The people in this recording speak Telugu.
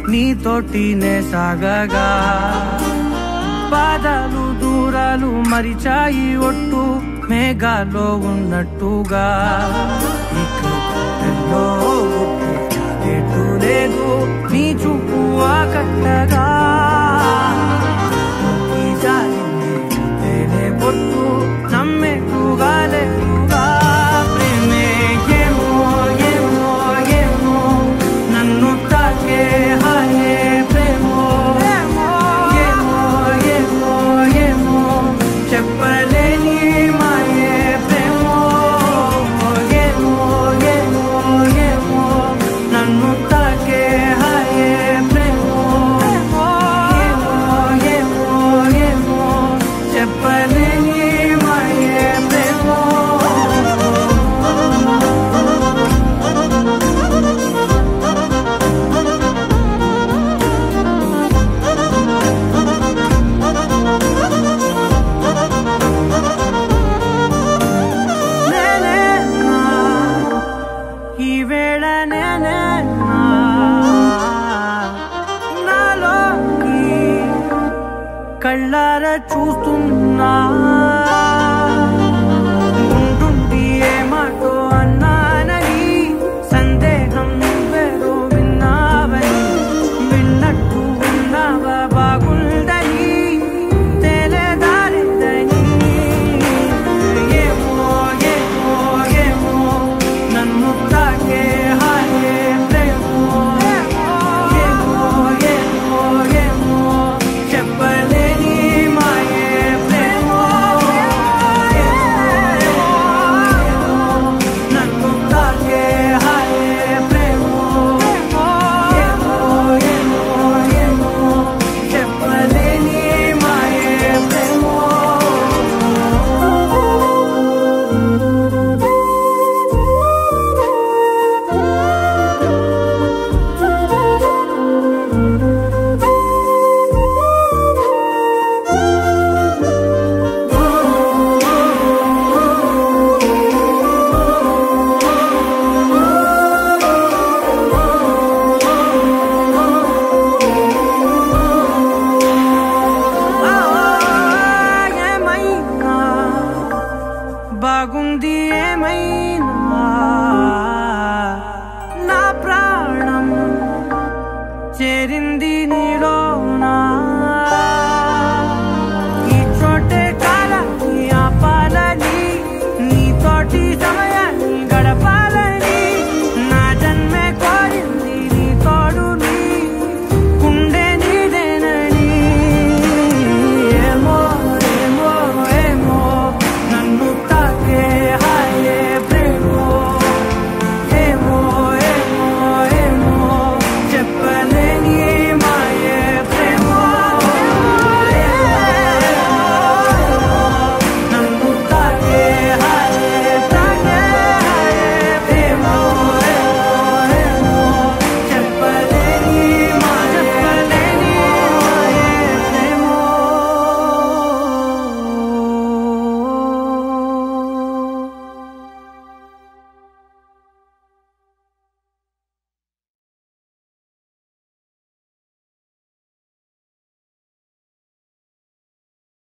నీతోటినే సాగగా పాదాలు దూరాలు మరిచాయి ఒట్టు మేఘాలో ఉన్నట్టుగా ఎటు లేదు నీ చూపు ఆకట్టగా పొట్టు నమ్మేట్టుగా లేదుగా ప్రేమే ఏమో ఏమో ఏమో నన్ను తాకే హాయే ప్రేమో ఏమో ఏమో ఏమో ఏమో చెప్పలేని మాయే ప్రేమో ఏమో ఏమో ఏమో నన్ను తాకే హాయే ప్రేమో ఏమో ఏమో ఏమో చెప్పలేని కళ్ళారా చూస్తున్నా ఉంటుండి ఏమాటో అన్నానని సందేహం నువ్వేదో విన్నావని విన్నట్టు ఉన్నావా బాగుందని తెలియదారిదని ఏమో ఏమో ఏమో నన్ను తాకే హాయే ప్రేమో ఏమో ఏమో ఏమో చెప్పలే బాగుంది ఏమైనా నా ప్రాణం చేరింది నీలో